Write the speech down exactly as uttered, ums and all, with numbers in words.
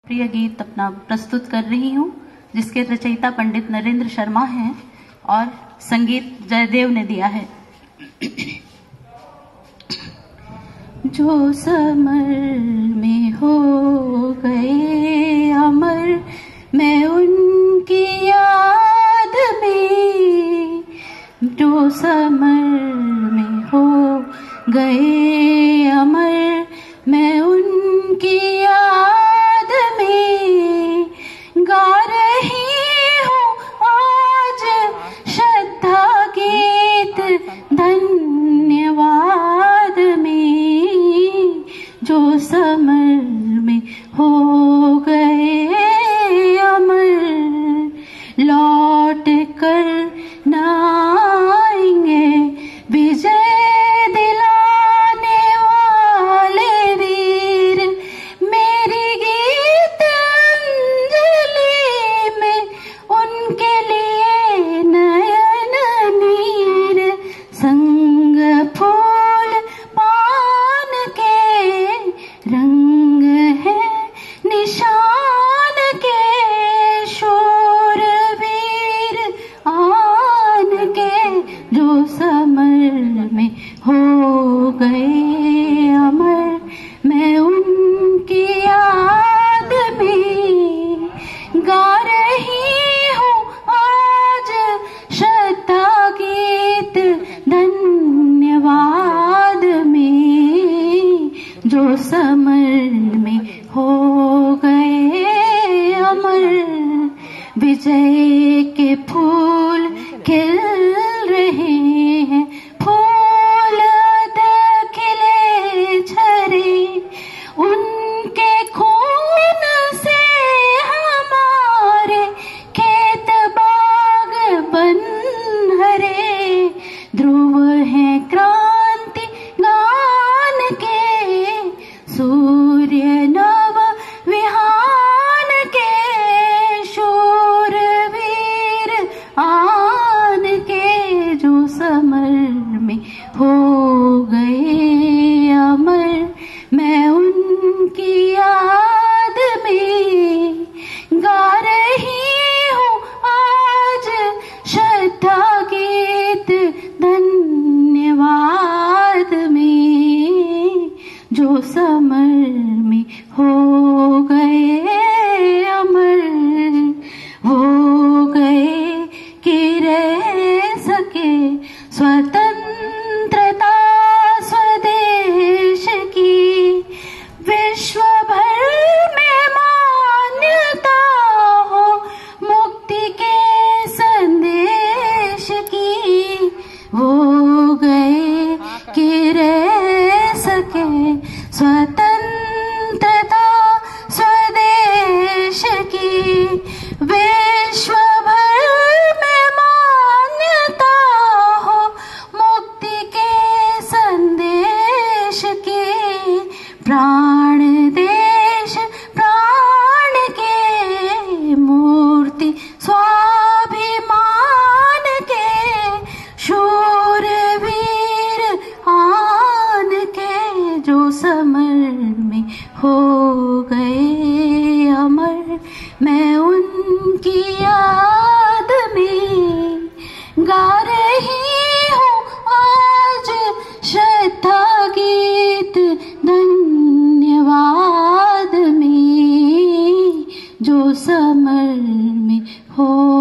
प्रिय गीत अपना प्रस्तुत कर रही हूँ, जिसके रचयिता पंडित नरेंद्र शर्मा हैं और संगीत जयदेव ने दिया है। जो समर में हो गए अमर, मैं उनकी याद में, जो समर में हो गए अमर, मैं उनकी याद में गा रही हूँ आज श्रद्धा गीत धन्यवाद में। जो समर में हो गए अमर, लौट कर न आएंगे विजय दिलाने वाले वीर। मेरी गीत अंजलि में उनके लिए नयन नीर, संग फूल पान के रंग है निशान के, शूरवीर आन के। जो समर में हो गए अमर, मैं उनकी याद में गा रही हूँ आज श्रद्धा गीत धन्यवाद में। जो समर में हो गए अमर, विजय के फूल खिल रहे हैं, फूल खिले झरे, उनके खून से हमारे खेत बाग बन हरे। ध्रुव है क्रांति गान के, सूर्य नव विहान के, शूरवीर आन के। जो समर में हो गए अमर, मैं उनकी याद में गा रही हूँ आज श्रद्धा गीत धन्यवाद में। जो समर में हो गए अमर, हो गए कि रह सके स्वतंत्रता स्वदेश की, विश्व भर में मान्यता हो मुक्ति के संदेश की। वो गए कि रह सके स्वतंत्रता स्वदेश की, विश्व भर में मान्यता हो मुक्ति के संदेश की। प्राण देश प्राण के मूर्ति स्वाभिमान के, शूरवीर आन के। जो समर में हो गए अमर, मैं उनकी याद में गा रही हूँ आज श्रद्धा गीत धन्यवाद में। जो समर में हो